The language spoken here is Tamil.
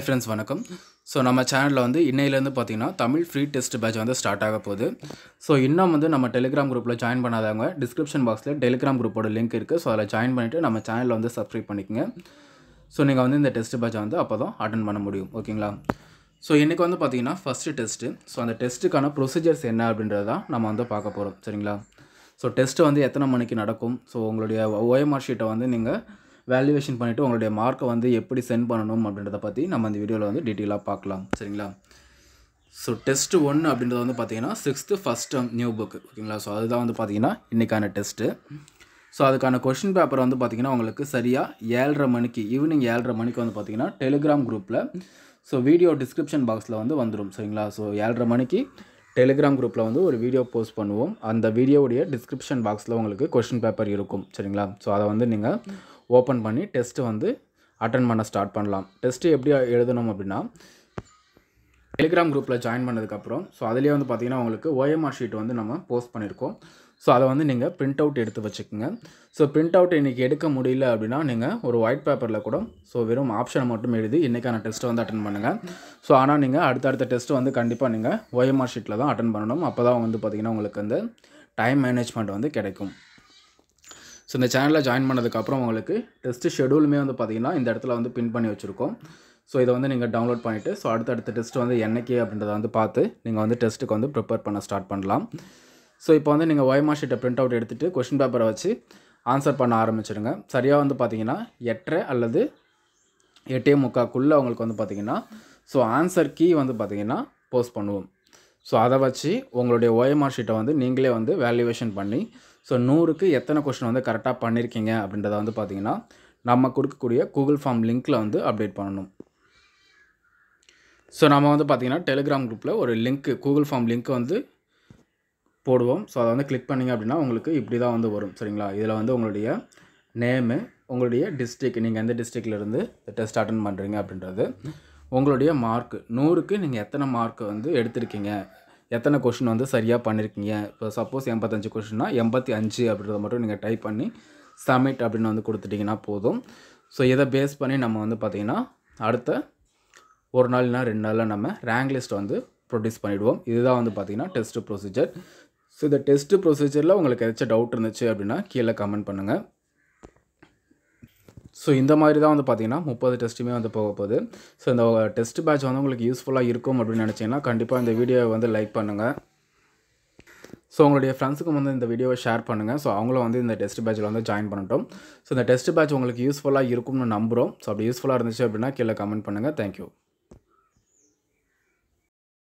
friends வணக்கம். ஸோ நம்ம சேனலில் வந்து இன்னையிலேருந்து பார்த்தீங்கன்னா தமிழ் ஃப்ரீ டெஸ்ட் பேட்ச் வந்து ஸ்டார்ட் ஆக போகுது. ஸோ இன்னும் வந்து நம்ம டெலிகிராம் குரூப்பில் ஜாயின் பண்ணாதவங்க டிஸ்கிரிப்ஷன் பாக்ஸில் டெலிகிராம் குரூப்போட லிங்க் இருக்குது. ஸோ அதில் ஜாயின் பண்ணிவிட்டு நம்ம சேனலில் வந்து சப்ஸ்கிரைப் பண்ணிக்கோங்க. ஸோ நீங்கள் வந்து இந்த டெஸ்ட் பேட்சை வந்து அப்போ தான் அட்டன் பண்ண முடியும். ஓகேங்களா? ஸோ இன்றைக்கி வந்து பார்த்தீங்கன்னா ஃபஸ்ட்டு டெஸ்ட்டு. ஸோ அந்த டெஸ்ட்டுக்கான ப்ரொசீஜர்ஸ் என்ன அப்படின்றத தான் நம்ம வந்து பார்க்க போகிறோம். சரிங்களா? ஸோ டெஸ்ட்டு வந்து எத்தனை மணிக்கு நடக்கும், ஸோ உங்களுடைய ஓஎம்ஆர் ஷீட்டை வந்து நீங்கள் வேல்யூவேஷன் பண்ணிவிட்டு உங்களுடைய மார்க்கை வந்து எப்படி சென்ட் பண்ணணும் அப்படின்றத பற்றி நம்ம இந்த வீடியோவில் வந்து டீட்டெயிலாக பார்க்கலாம். சரிங்களா? ஸோ டெஸ்ட்டு 1 அப்படின்றது வந்து பார்த்தீங்கன்னா 6th first term new book. ஓகேங்களா? ஸோ அதுதான் வந்து பார்த்தீங்கன்னா இன்றைக்கான டெஸ்ட்டு. ஸோ அதுக்கான கொஷின் பேப்பர் வந்து பார்த்தீங்கன்னா உங்களுக்கு சரியாக 7:30 மணிக்கு ஈவினிங் 7:30 மணிக்கு வந்து பார்த்தீங்கன்னா டெலிகிராம் குரூப்பில் ஸோ வீடியோ டிஸ்கிரிப்ஷன் பாக்ஸில் வந்து வந்துடும். சரிங்களா? ஸோ 7:30 மணிக்கு டெலிகிராம் குரூப்பில் வந்து ஒரு வீடியோ போஸ்ட் பண்ணுவோம். அந்த வீடியோவுடைய டிஸ்கிரிப்ஷன் பாக்ஸில் உங்களுக்கு கொஷின் பேப்பர் இருக்கும். சரிங்களா? ஸோ அதை வந்து நீங்கள் ஓப்பன் பண்ணி டெஸ்ட்டு வந்து அட்டன் பண்ண ஸ்டார்ட் பண்ணலாம். டெஸ்ட்டு எப்படி எழுதணும் அப்படின்னா, டெலிகிராம் குரூப்பில் ஜாயின் பண்ணதுக்கப்புறம் ஸோ அதிலே வந்து பார்த்திங்கன்னா உங்களுக்கு ஓஎம்ஆர் ஷீட் வந்து நம்ம போஸ்ட் பண்ணியிருக்கோம். ஸோ அதை வந்து நீங்கள் பிரிண்ட் அவுட் எடுத்து வச்சுக்கோங்க. ஸோ பிரிண்ட் அவுட் இன்றைக்கி எடுக்க முடியல அப்படின்னா நீங்கள் ஒரு ஒயிட் பேப்பரில் கூட ஸோ வெறும் ஆப்ஷனை மட்டும் எழுதி இன்றைக்கான டெஸ்ட்டை வந்து அட்டன் பண்ணுங்கள். ஸோ ஆனால் நீங்கள் அடுத்தடுத்த டெஸ்ட்டு வந்து கண்டிப்பாக நீங்கள் ஓஎம்ஆர் ஷீட்டில் தான் அட்டன் பண்ணணும். அப்போ தான் வந்து பார்த்திங்கன்னா உங்களுக்கு அந்த டைம் மேனேஜ்மெண்ட் வந்து கிடைக்கும். ஸோ இந்த சேனலில் ஜாயின் பண்ணதுக்கப்புறம் உங்களுக்கு டெஸ்ட்டு ஷெடியூலுமே வந்து பார்த்திங்கன்னா இந்த இடத்துல வந்து பின் பண்ணி வச்சுருக்கோம். ஸோ இதை வந்து நீங்கள் டவுன்லோட் பண்ணிவிட்டு ஸோ அடுத்தடுத்த டெஸ்ட் வந்து என்னைக்கு அப்படின்றத வந்து பார்த்து நீங்கள் வந்து டெஸ்ட்டுக்கு வந்து ப்ரிப்பேர் பண்ண ஸ்டார்ட் பண்ணலாம். ஸோ இப்போ வந்து நீங்கள் ஓஎம்ஆர் ஷீட்டை பிரிண்ட் அவுட் எடுத்துகிட்டு கொஷின் பேப்பரை வச்சு ஆன்சர் பண்ண ஆரம்பிச்சிடுங்க. சரியாக வந்து பார்த்திங்கன்னா 8:30 அல்லது 8:45 உங்களுக்கு வந்து பார்த்திங்கன்னா ஸோ ஆன்சர் கீ வந்து பார்த்திங்கன்னா போஸ்ட் பண்ணுவோம். ஸோ அதை வச்சு உங்களுடைய ஓஎம்ஆர் ஷீட்டை வந்து நீங்களே வந்து வேல்யூவேஷன் பண்ணி ஸோ 100க்கு எத்தனை கொஷின் வந்து கரெக்டாக பண்ணியிருக்கீங்க அப்படின்றத வந்து பார்த்திங்கன்னா நம்ம கொடுக்கக்கூடிய கூகுள் ஃபார்ம் லிங்க்கில் வந்து அப்டேட் பண்ணணும். ஸோ நம்ம வந்து பார்த்திங்கன்னா டெலிகிராம் குரூப்பில் ஒரு லிங்க்கு கூகுள் ஃபார்ம் லிங்க் வந்து போடுவோம். ஸோ அதை வந்து கிளிக் பண்ணிங்க அப்படின்னா உங்களுக்கு இப்படி தான் வந்து வரும். சரிங்களா? இதில் வந்து உங்களுடைய நேமு, உங்களுடைய டிஸ்ட்ரிக்ட், நீங்கள் எந்த டிஸ்ட்ரிக்ட்லேருந்து டெஸ்ட் அட்டன் பண்ணுறீங்க அப்படின்றது, உங்களுடைய மார்க்கு 100க்கு நீங்கள் எத்தனை மார்க்கு வந்து எடுத்திருக்கீங்க, எத்தனை கொஷின் வந்து சரியாக பண்ணியிருக்கீங்க. இப்போ சப்போஸ் 85 கொஷின்னா 85 அப்படின்றத மட்டும் நீங்கள் டைப் பண்ணி சப்மிட் அப்படின்னு வந்து கொடுத்துட்டிங்கன்னா போதும். ஸோ இதை பேஸ் பண்ணி நம்ம வந்து பார்த்திங்கன்னா அடுத்த ஒரு நாள் இல்லைனா 2 நாளில் நம்ம ரேங்க் லிஸ்ட் வந்து ப்ரொடியூஸ் பண்ணிவிடுவோம். இதுதான் வந்து பார்த்திங்கன்னா டெஸ்ட்டு ப்ரொசீஜர். ஸோ இந்த டெஸ்ட்டு ப்ரொசீஜரில் உங்களுக்கு ஏதாச்சும் டவுட் இருந்துச்சு அப்படின்னா கீழே கமெண்ட் பண்ணுங்கள். ஸோ இந்த மாதிரி தான் வந்து பார்த்திங்கன்னா 30 டெஸ்ட்டுமே வந்து போக போகுது. ஸோ இந்த டெஸ்ட் பேட்ச் வந்து உங்களுக்கு யூஸ்ஃபுல்லாக இருக்கும் அப்படின்னு நினச்சிங்கன்னா கண்டிப்பாக இந்த வீடியோவை வந்து லைக் பண்ணுங்கள். ஸோ உங்களுடைய ஃப்ரெண்ட்ஸுக்கும் வந்து இந்த வீடியோவை ஷேர் பண்ணுங்கள். ஸோ அவங்களும் வந்து இந்த டெஸ்ட் பேட்சில் வந்து ஜாயின் பண்ணட்டும். ஸோ இந்த டெஸ்ட் பேட்ச் உங்களுக்கு யூஸ்ஃபுல்லாக இருக்கும்னு நம்புகிறோம். ஸோ அப்படி யூஸ்ஃபுல்லாக இருந்துச்சு அப்படின்னா கீழே கமெண்ட் பண்ணுங்கள். தேங்க்யூ.